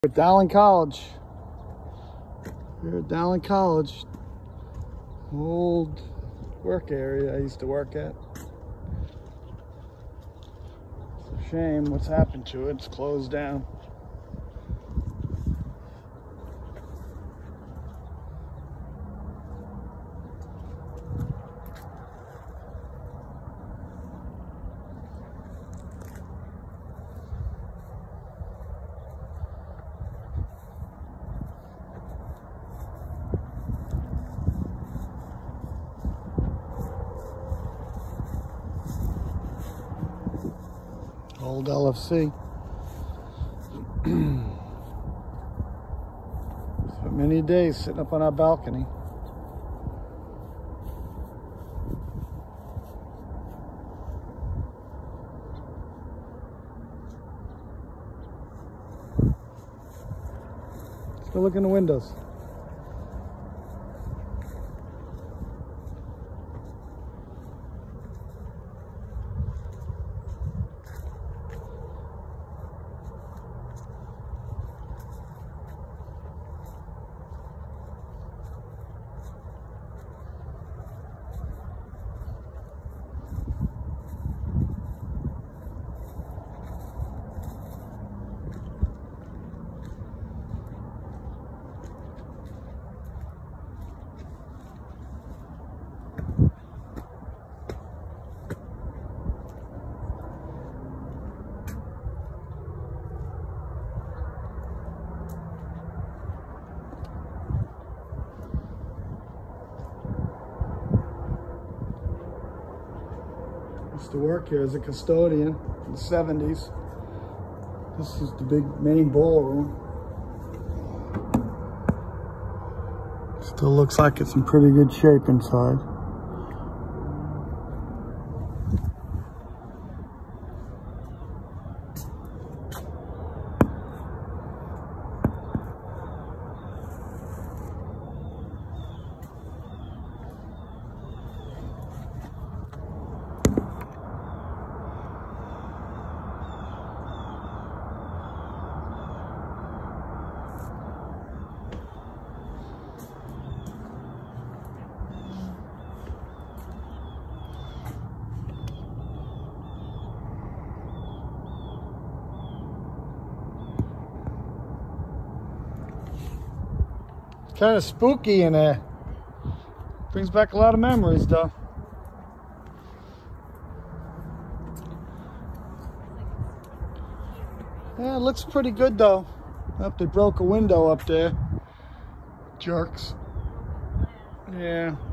At Dowling College. Here at Dowling College. Old work area I used to work at. It's a shame what's happened to it. It's closed down. Old LFC. For many days sitting up on our balcony. Let's go look in the windows. Used to work here as a custodian in the 70s. This is the big main ballroom. Still looks like it's in pretty good shape inside. Kind of spooky in there. Brings back a lot of memories though. Yeah, it looks pretty good though. Oh, they broke a window up there. Jerks. Yeah.